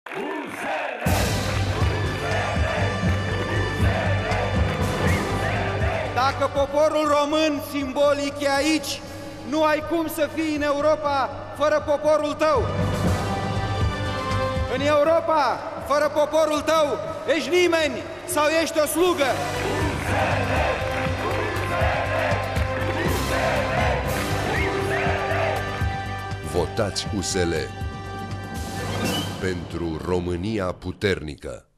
Dacă poporul român simbolic e aici, nu ai cum să fii în Europa fără poporul tău. În Europa, fără poporul tău, ești nimeni sau ești o slugă. Votați USL pentru România puternică.